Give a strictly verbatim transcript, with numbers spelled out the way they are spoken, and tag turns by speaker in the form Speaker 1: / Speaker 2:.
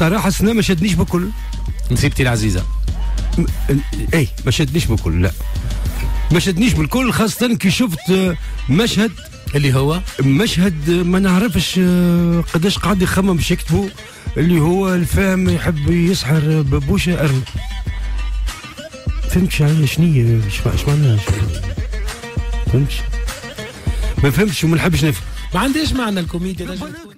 Speaker 1: بصراحه السنه ما شدنيش بكل.
Speaker 2: نسيبتي العزيزه.
Speaker 1: م... اي ما شدنيش بكل، لا ما شدنيش بالكل، خاصه كي شفت مشهد
Speaker 2: اللي هو
Speaker 1: مشهد ما نعرفش قداش قاعد يخمم باش يكتبوا، اللي هو الفهم يحب يسحر ببوشه ارنب. فهمتش يعني شنية اش معناها؟ فهمتش ما فهمتش وما نحبش نفهم.
Speaker 2: ما عنديش معنى الكوميديا.